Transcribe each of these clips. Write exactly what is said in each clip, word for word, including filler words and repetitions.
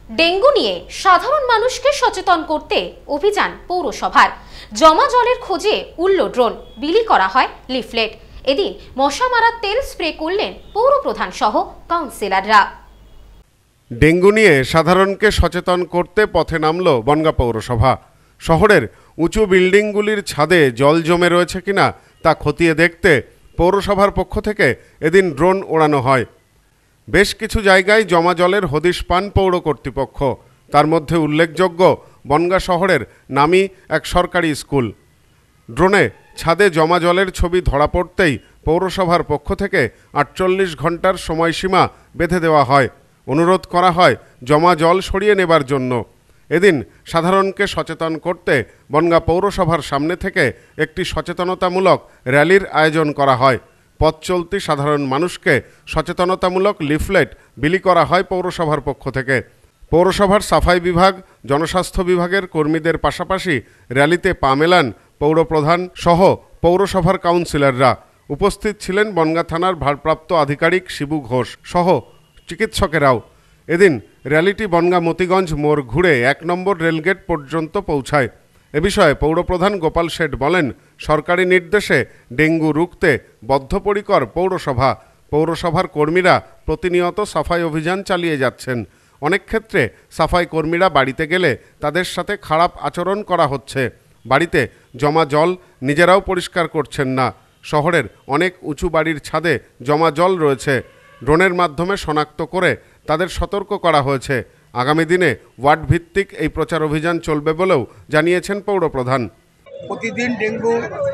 Dengue নিয়ে সাধারণ মানুষকে সচেতন করতে অভিযান পৌরসভার। জমা জলের খোঁজে উড়ল ড্রোন, বিলি করা হয় লিফলেট। এদিন মশা মারার তেল স্প্রে করলেন পৌরপ্রধান সহ কাউন্সিলররা। ডেঙ্গু নিয়ে সাধারণকে সচেতন করতে পথে নামল বনগাঁ পৌরসভা। শহরের উঁচু বিল্ডিংগুলির ছাদে জল জমে রয়েছে কিনা তা খতিয়ে দেখতে পৌরসভার পক্ষ থেকে এদিন ড্রোন ওড়ানো হয়। বেশ কিছু জায়গায় জমা জলের হদিশ পান পৌর কর্তৃপক্ষ। তার মধ্যে উল্লেখযোগ্য বনগাঁ শহরের নামী এক সরকারি স্কুল। ড্রোনে ছাদে জমা জলের ছবি ধরা পড়তেই পৌরসভার পক্ষ থেকে আটচল্লিশ ঘন্টার সময়সীমা বেঁধে দেওয়া হয়। অনুরোধ করা হয় জমা জল সরিয়ে নেবার জন্য। এদিন সাধারণকে সচেতন করতে বনগাঁ পৌরসভার সামনে থেকে একটি সচেতনতামূলক র্যালির আয়োজন করা হয়। পথ চলতি সাধারণ মানুষকে সচেতনতামূলক লিফলেট বিলি করা হয় পৌরসভার পক্ষ থেকে। পৌরসভার সাফাই বিভাগ, জনস্বাস্থ্য বিভাগের কর্মীদের পাশাপাশি র্যালিতে পা মেলান পৌরপ্রধান সহ পৌরসভার কাউন্সিলররা। উপস্থিত ছিলেন বনগাঁ থানার ভারপ্রাপ্ত আধিকারিক শিবু ঘোষ সহ চিকিৎসকেরাও। এদিন র্যালিটি বনগাঁ মতিগঞ্জ মোড় ঘুরে এক নম্বর রেলগেট পর্যন্ত পৌঁছায়। এ বিষয়ে পৌরপ্রধান গোপাল শেঠ বলেন, সরকারি নির্দেশে ডেঙ্গু রুখতে বদ্ধপরিকর পৌরসভা। পৌরসভার কর্মীরা প্রতিনিয়ত সাফাই অভিযান চালিয়ে যাচ্ছেন। অনেক ক্ষেত্রে সাফাই কর্মীরা বাড়িতে গেলে তাদের সাথে খারাপ আচরণ করা হচ্ছে। বাড়িতে জমা জল নিজেরাও পরিষ্কার করছেন না। শহরের অনেক উঁচু বাড়ির ছাদে জমা জল রয়েছে। ড্রোনের মাধ্যমে শনাক্ত করে তাদের সতর্ক করা হয়েছে। আগামী দিনে ওয়ার্ড ভিত্তিক এই প্রচার অভিযান চলবে বলেও জানিয়েছেন পৌরপ্রধান। প্রতিদিন ডেঙ্গু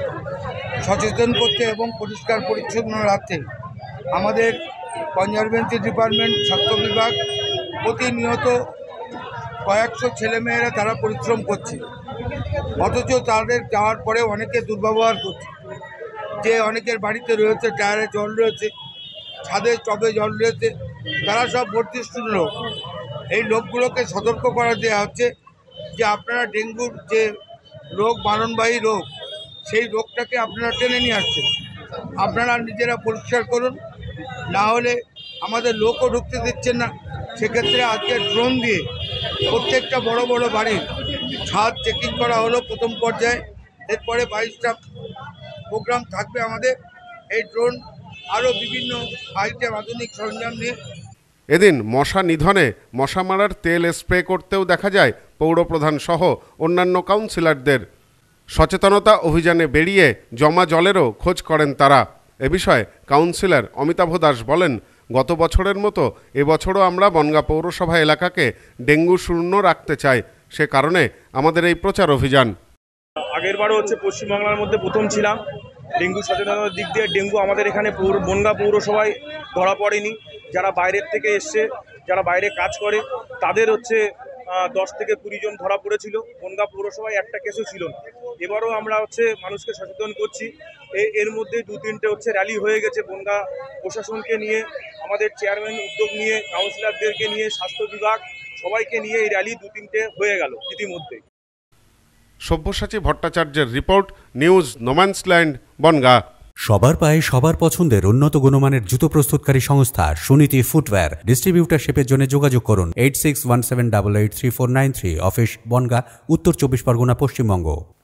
সচেতন করতে এবং পরিষ্কার পরিচ্ছন্ন রাখতে আমাদের কনজারভেন্সি ডিপার্টমেন্ট, স্বাস্থ্য বিভাগ প্রতিনিয়ত কয়েকশো ছেলেমেয়েরা তারা পরিশ্রম করছে। অথচ তাদের যাওয়ার পরে অনেকে দুর্ব্যবহার করছে। যে অনেকের বাড়িতে রয়েছে টায়ারে জল রয়েছে, ছাদে টবে জল রয়েছে, তারা সব বর্ধিষ্ণু লোক। এই লোকগুলোকে সতর্ক করা দেওয়া হচ্ছে যে আপনারা ডেঙ্গুর যে রোগ, মারণবাহী রোগ, সেই রোগটাকে আপনারা টেনে নিয়ে আসছেন। আপনারা নিজেরা পরিষ্কার করুন, না হলে আমাদের লোকও ঢুকতে দিচ্ছেন না। সেক্ষেত্রে আজকে ড্রোন দিয়ে প্রত্যেকটা বড় বড় বাড়ির ছাদ চেকিং করা হলো প্রথম পর্যায়ে। এরপরে বাইশটা প্রোগ্রাম থাকবে আমাদের। এই ড্রোন আরও বিভিন্ন আইটেম, আধুনিক সরঞ্জাম নিয়ে। এদিন মশা নিধনে মশা মারার তেল স্প্রে করতেও দেখা যায় পৌরপ্রধান সহ অন্যান্য কাউন্সিলরদের। সচেতনতা অভিযানে বেরিয়ে জমা জলেরও খোঁজ করেন তারা। এ বিষয়ে কাউন্সিলর অমিতাভ দাস বলেন, গত বছরের মতো এবছরও আমরা বনগাঁ পৌরসভা এলাকাকে ডেঙ্গু শূন্য রাখতে চাই। সে কারণে আমাদের এই প্রচার অভিযান। আগের বারও হচ্ছে পশ্চিমবাংলার মধ্যে প্রথম ছিলাম ডেঙ্গু সচেতনতার দিক দিয়ে। ডেঙ্গু আমাদের এখানে পৌর বনগাঁ পৌরসভায় ধরা পড়েনি। যারা বাইরের থেকে এসছে, যারা বাইরে কাজ করে, তাদের হচ্ছে দশ থেকে কুড়ি জন ধরা পড়েছিল। বনগাঁ পৌরসভায় একটা কেসও ছিল না। এবারও আমরা হচ্ছে মানুষকে সচেতন করছি। এর মধ্যে দু তিনটে হচ্ছে র্যালি হয়ে গেছে বনগাঁ প্রশাসনকে নিয়ে, আমাদের চেয়ারম্যান উদ্যোগ নিয়ে, কাউন্সিলরদেরকে নিয়ে, স্বাস্থ্য বিভাগ সবাইকে নিয়ে এই র্যালি দু তিনটে হয়ে গেল ইতিমধ্যে। সব্যসাচী ভট্টাচার্যের রিপোর্ট, নিউজ নোম্যান্সল্যান্ড, বনগাঁ। সবার পায়ে সবার পছন্দের উন্নত গুণমানের জুতো প্রস্তুতকারী সংস্থা সুনীতি ফুটওয়্যার। ডিস্ট্রিবিউটারশিপের জন্য যোগাযোগ করুন eight six one seven double eight three four nine three. Office Bongaon, Uttar Chabbish Pargana, Paschimbanga.